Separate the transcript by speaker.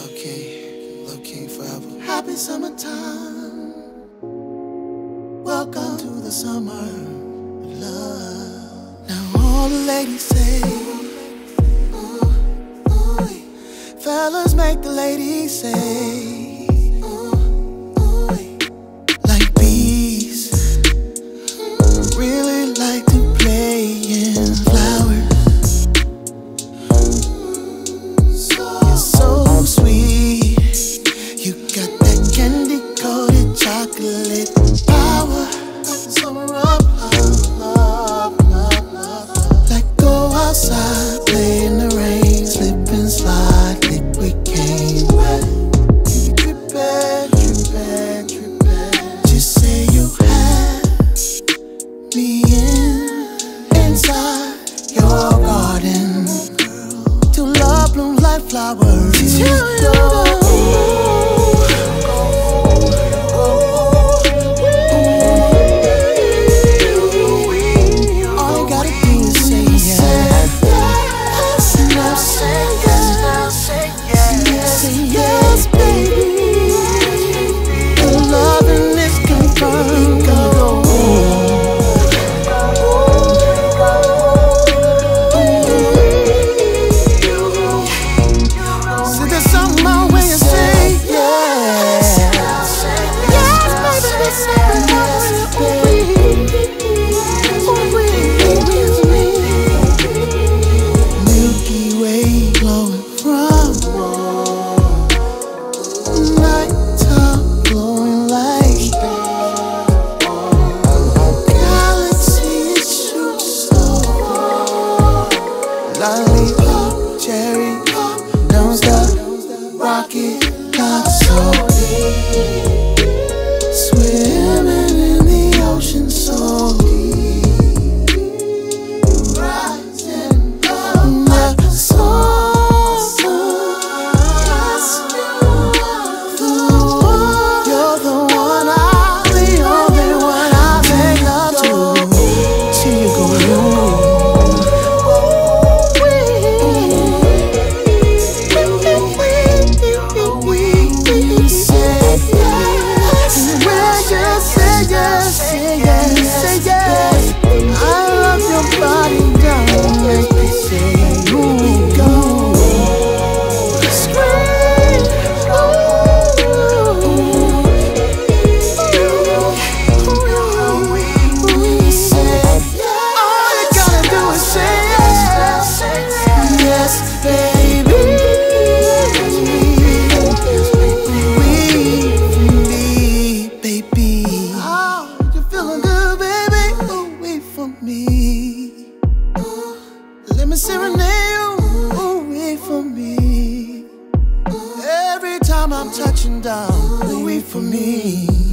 Speaker 1: Love King forever. Happy summertime. Welcome to the summer of love. Now all the ladies say, ooh, ooh. Fellas make the ladies say, ooh, ooh. Like bees, really like to play in flowers. You're so sweet. You got that candy-coated chocolate power. Like the summer of love, love, love. Like go outside, play in the rain, slip and slide, liquid cane wet. You trippin', trippin', trippin'. Just say you have me inside your garden. Till love blooms like flowers. Till you're lollipop, cherry, don't stop, rocket, not so deep. Swimming in the ocean so deep. Rising up the sun. You're the one, the only one I make love to. Till you go home. Let me serenade you, ooh, wait for me. Every time I'm touching down, ooh, wait for me.